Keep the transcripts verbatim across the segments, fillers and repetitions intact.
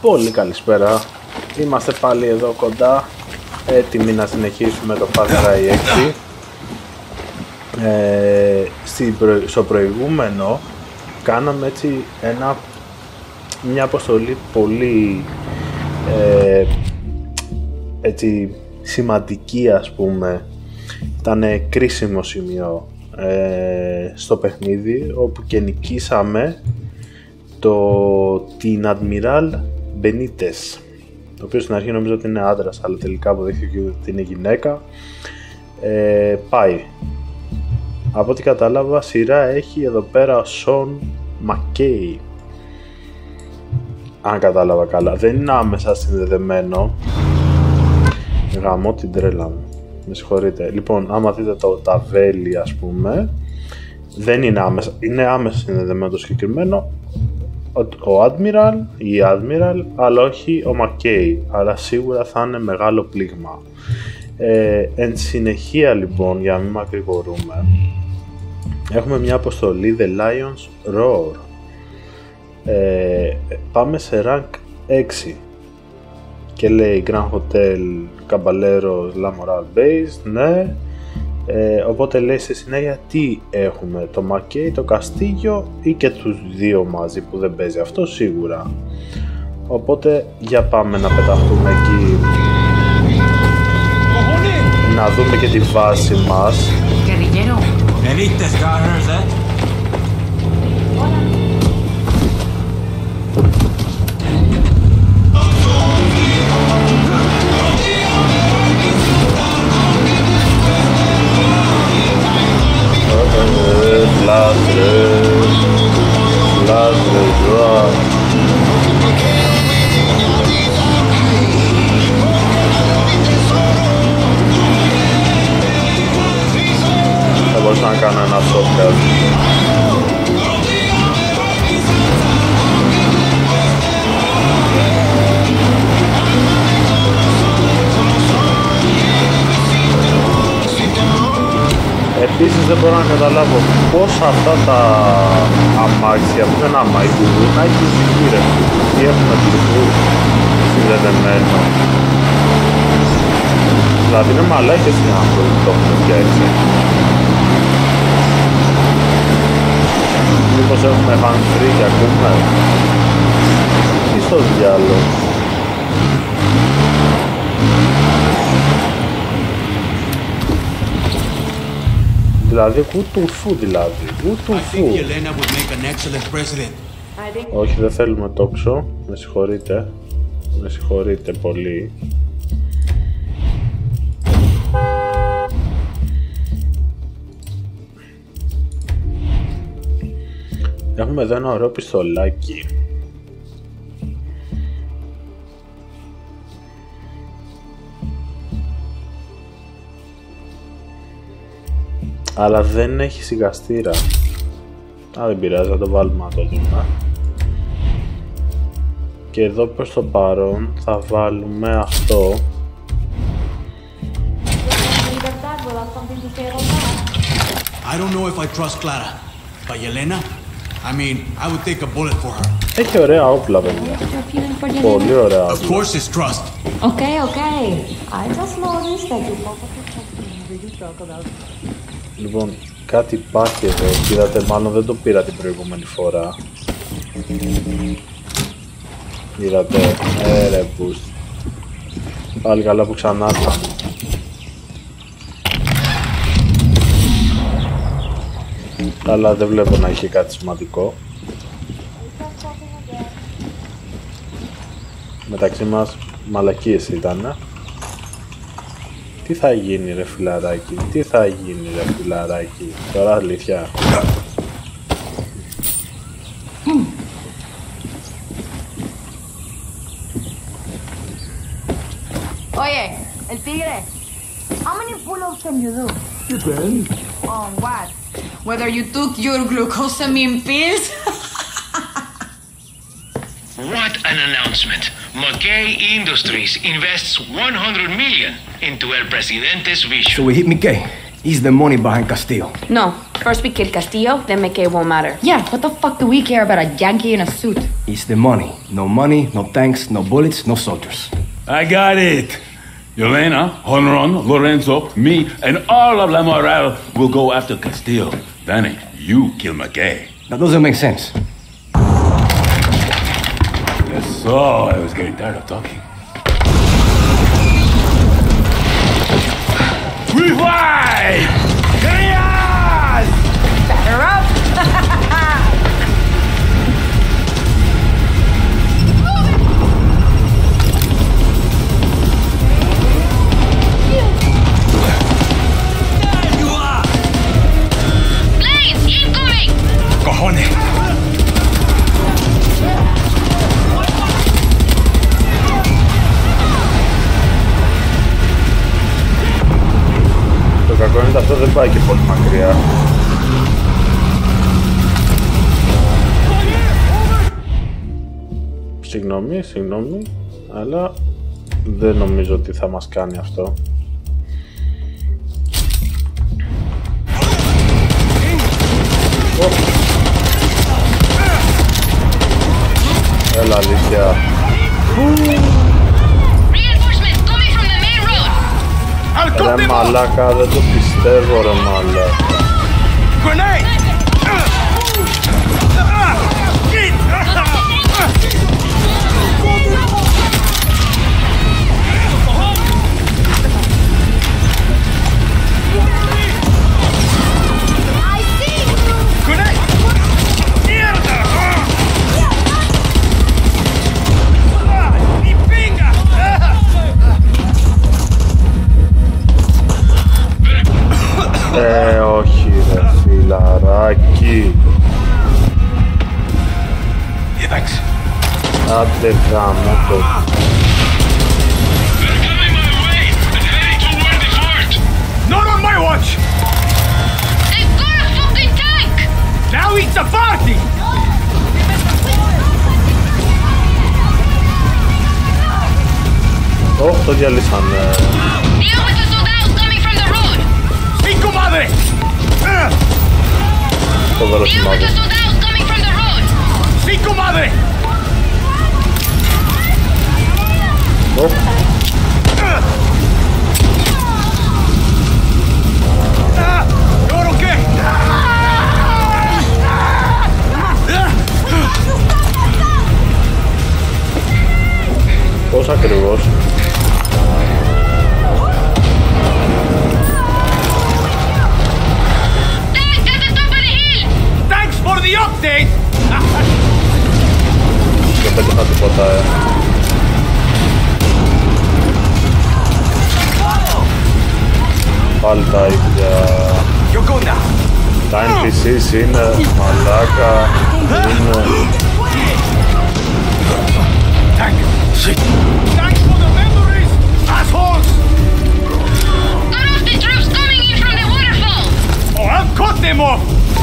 Πολύ καλησπέρα. Είμαστε πάλι εδώ κοντά, έτοιμοι να συνεχίσουμε το Far Cry έξι. Ε, στο προηγούμενο κάναμε έτσι ένα, μια αποστολή πολύ ε, έτσι σημαντική, ας πούμε. Ήταν κρίσιμο σημείο ε, στο παιχνίδι, όπου και νικήσαμε το, την Admiral Benitez, το οποίο στην αρχή νομίζω ότι είναι άντρας, αλλά τελικά αποδείχθηκε ότι είναι γυναίκα. ε, Πάει. Από ό,τι κατάλαβα, σειρά έχει εδώ πέρα ο Σον Μακκέι, αν κατάλαβα καλά. Δεν είναι άμεσα συνδεδεμένο. Γαμώ την τρέλα μου, με συγχωρείτε. Λοιπόν, άμα δείτε το ταβέλι, ας πούμε, δεν είναι άμεσα, είναι άμεσα συνδεδεμένο το συγκεκριμένο ο Admiral ή Admiral, αλλά όχι ο Μακκέι, αλλά σίγουρα θα είναι μεγάλο πλήγμα. ε, Εν συνεχεία, λοιπόν, για να μην μακρηγορούμε, έχουμε μια αποστολή The Lion's Roar. ε, Πάμε σε rank έξι και λέει Grand Hotel Caballeros La Moral Base, ναι. Ε, οπότε λέει στη συνέχεια τι έχουμε, το Μακκέι, το Καστίγιο ή και τους δύο μαζί, που δεν παίζει αυτό σίγουρα. Οπότε για πάμε να πεταχτούμε εκεί, να δούμε και τη βάση μας. Λάτρες, λάτρες, rock. Θα μπορούσα να κάνω ένα shortcut. Επίσης δεν μπορώ να καταλάβω πώς αυτά τα αμάξια που δεν αμάξια να έχει σιγουρεύει ή έχουμε πληθού συνδεδεμένο. Δηλαδή είναι μαλάκες οι άνθρωποι που το έχουν φτιάξει. Μήπως έχουμε hands free και ακούμε. Τι στο διάλογο. Δηλαδή, κουτουφού δηλαδή, κουτουφού. Όχι, δεν θέλουμε τόξο, με συγχωρείτε, με συγχωρείτε πολύ. Έχουμε εδώ ένα ωραίο πιστολάκι. Αλλά δεν έχει σιγαστήρα. Α, δεν πειράζει, θα το βάλουμε να το δούμε. Και εδώ προς το παρόν θα βάλουμε αυτό. I don't know if I trust Clara, but Yelena, I mean, I would take a bullet for her. Έχει ωραία όπλα, παιδιά. Πολύ ωραία όπλα. Of course it's trust. Okay, okay. I just noticed that you probably talk about. Λοιπόν, κάτι υπάρχει εδώ, είδατε, μάλλον δεν το πήρα την προηγούμενη φορά. Είδατε, ε ρε πούς. Πάλι καλά που ξανά ήρθα. Αλλά δεν βλέπω να είχε κάτι σημαντικό. Μεταξύ μας μαλακίες ήτανε. Τι θα γίνει ρε φιλαράκι, τι θα γίνει ρε φιλαράκι, τώρα αλήθεια. Oye, el tigre, how many pull-ups can you do? Depends. On what? Whether you took your glucosamine pills? What an announcement! Mackay Industries invests one hundred million into El Presidente's vision. So we hit Mickey. He's the money behind Castillo. No. First we kill Castillo, then McKay won't matter. Yeah, what the fuck do we care about a Yankee in a suit? It's the money. No money, no tanks, no bullets, no soldiers. I got it. Yelena, Honron, Lorenzo, me, and all of La Moral will go after Castillo. Danny, you kill McKay. That doesn't make sense. Yes, so I was getting tired of talking. Revive! Chaos! Batter up! Blaze, incoming! Cojones! Το κακό είναι ότι αυτό δεν πάει και πολύ μακριά. Συγγνώμη, συγγνώμη, αλλά δεν νομίζω ότι θα μας κάνει αυτό. Έλα, αλήθεια. Ρε μαλάκα, δεν το πιστεύω ρε μαλάκα. Ε, όχι ρε φιλαράκι. Εντάξει. Άντε γάμο το. Not on my watch! They've got a fucking tank! Now it's a party! Όχι, το διαλύσανε. Deal with the soldados coming from the road! Cinco madre! Φοβερό Deal with σημάδι. the soldados coming from the road! Cinco madre! Οχ. You're okay! Πώς ακριβώς. Tank at the top of the hill! Thanks for the update! Δεν πέτυχα τίποτα, ε. Πάλι τα ίδια. You're good now! Τα εν πι σις είναι μαλάκα. Είναι... Thank you! Shit! Thanks for the memories, assholes! Cut off the troops coming in from the waterfall! Oh, I'll cut them off!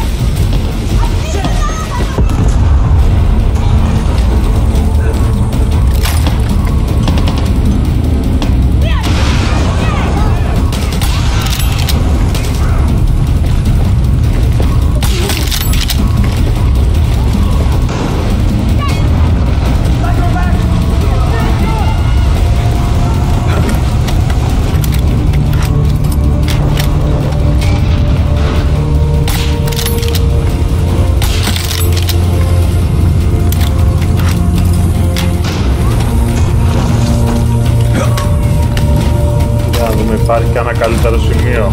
Υπάρχει και ένα καλύτερο σημείο.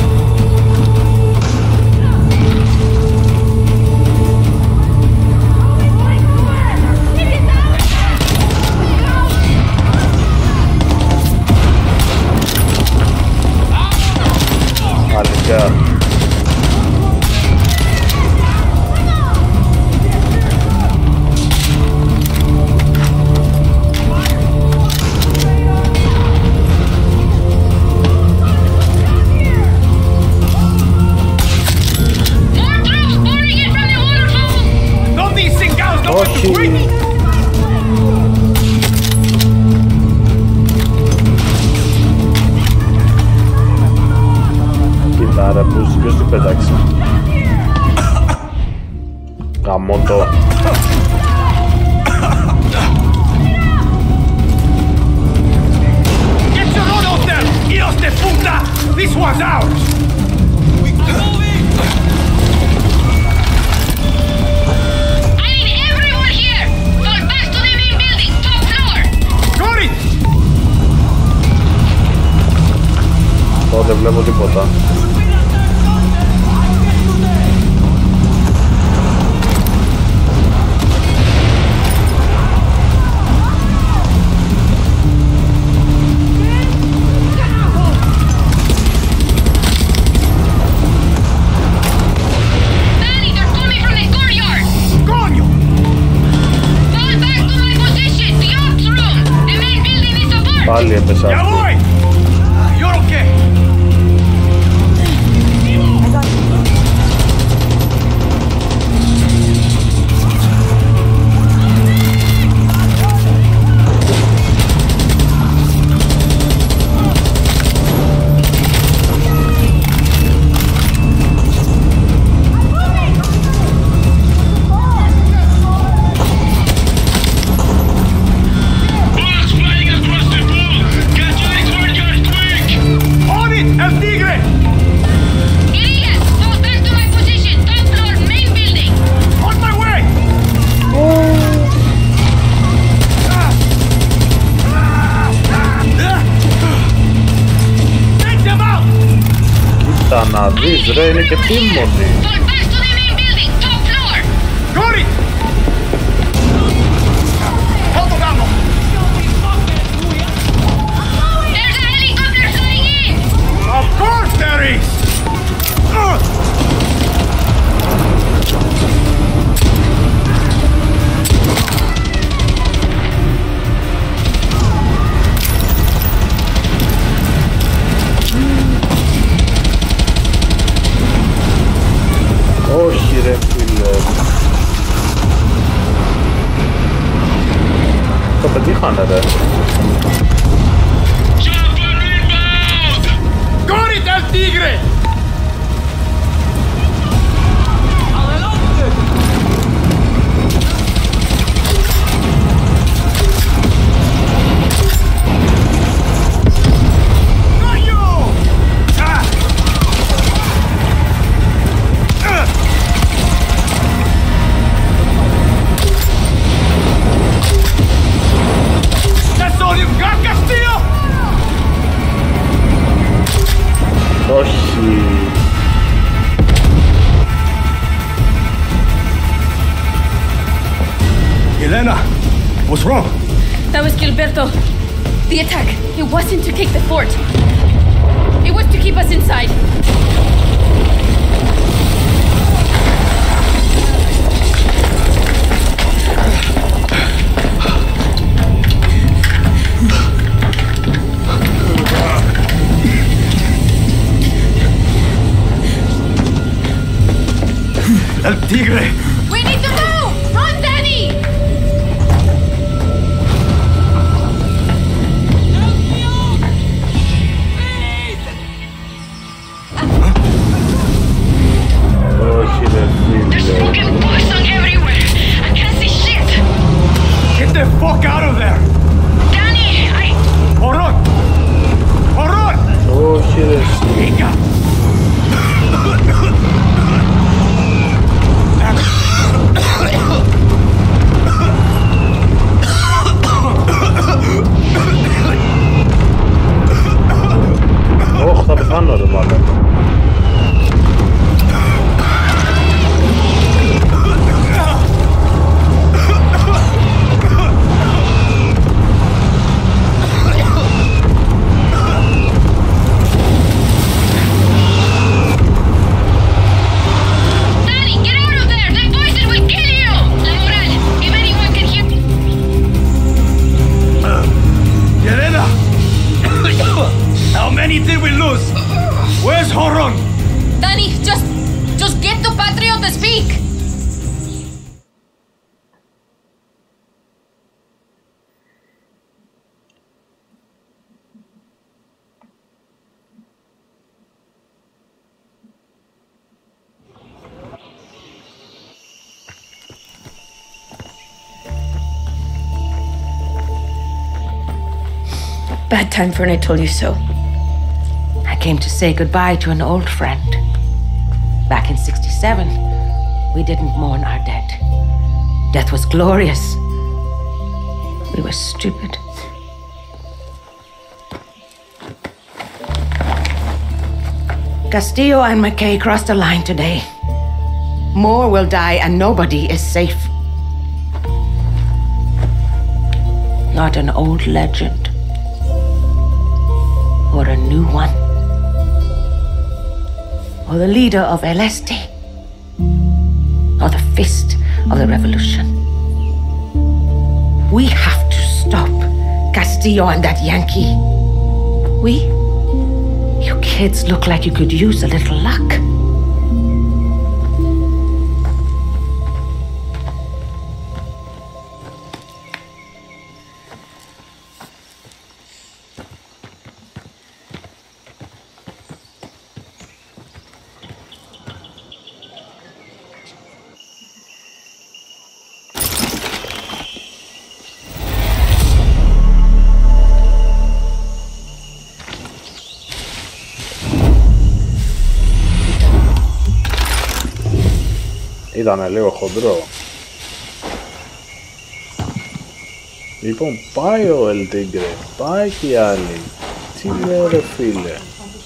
Αλήθεια. Όχι. Άρα ποιος, ποιος την πέταξε. Γαμώτο. Get your load off them! Hijos de puta! This one's ours! I need everyone here! Fall back to the main building, top floor! Got it! Ω, δεν βλέπω τίποτα. Πάλι έπεσα Ya αυτή. voy! You're okay! Να δεις ρε, είναι και τίμονη. Of course there is! Όχι ρε φίλε. Το πετύχανε ρε. Got it, El Tigre! Όχι. Elena, what's wrong? That was Gilberto. The attack. It wasn't to take the fort. It was to keep us inside. El Tigre! We need to move! Run, Danny! Όχι ρε φίλε. Broken poison everywhere! I can't see shit! Get the fuck out of there! Danny, I... Horror! Horror! Όχι ρε εσύ. Venga! Όχι, θα πεθάνω ρε μάλλον. Danny, get out of there! That poison will kill you! La Moral, if anyone can hear... Elena! How many did we lose? Where's Horon? Danny, just... just get the Patriot to speak! bad time for when I told you so. I came to say goodbye to an old friend. Back in sixty-seven, we didn't mourn our dead. Death was glorious. We were stupid. Castillo and McKay crossed the line today. More will die and nobody is safe. Not an old legend. Or a new one. Or the leader of El Este. Or the fist of the revolution. We have to stop Castillo and that Yankee. We? You kids look like you could use a little luck. Ήτανε λίγο χοντρό. Λοιπόν, πάει ο El Tigre, πάει και οι άλλοι. Τι λέω ρε φίλε.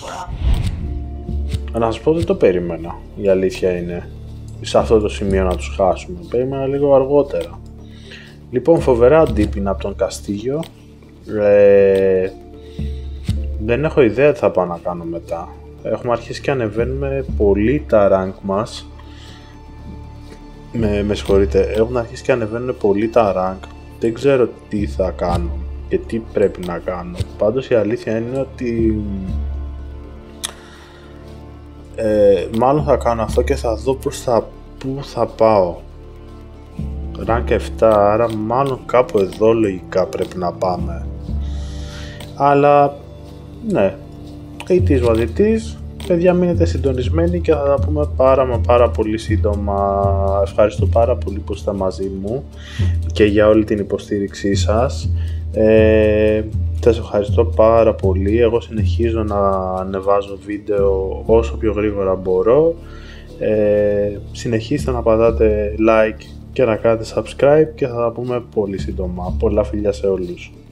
Να σας πω, δεν το περίμενα. Η αλήθεια είναι. Σε αυτό το σημείο να τους χάσουμε. Περίμενα λίγο αργότερα. Λοιπόν, φοβερά αντίπεινα από τον Καστίγιο. Ε, δεν έχω ιδέα τι θα πάω να κάνω μετά. Έχουμε αρχίσει και ανεβαίνουμε πολύ τα rank μας. Με, με συγχωρείτε, έχουν αρχίσει και ανεβαίνουν πολύ τα rank. Δεν ξέρω τι θα κάνω και τι πρέπει να κάνω. Πάντως η αλήθεια είναι ότι ε, μάλλον θα κάνω αυτό και θα δω προς τα πού θα πάω. Rank επτά, άρα μάλλον κάπου εδώ λογικά πρέπει να πάμε. Αλλά ναι, it is what it is. Παιδιά, μείνετε συντονισμένοι και θα τα πούμε πάρα μα πάρα πολύ σύντομα. Ευχαριστώ πάρα πολύ που είστε μαζί μου και για όλη την υποστήριξή σας. Ε, σας ευχαριστώ πάρα πολύ. Εγώ συνεχίζω να ανεβάζω βίντεο όσο πιο γρήγορα μπορώ. Ε, συνεχίστε να πατάτε like και να κάνετε subscribe και θα τα πούμε πολύ σύντομα. Πολλά φιλιά σε όλους.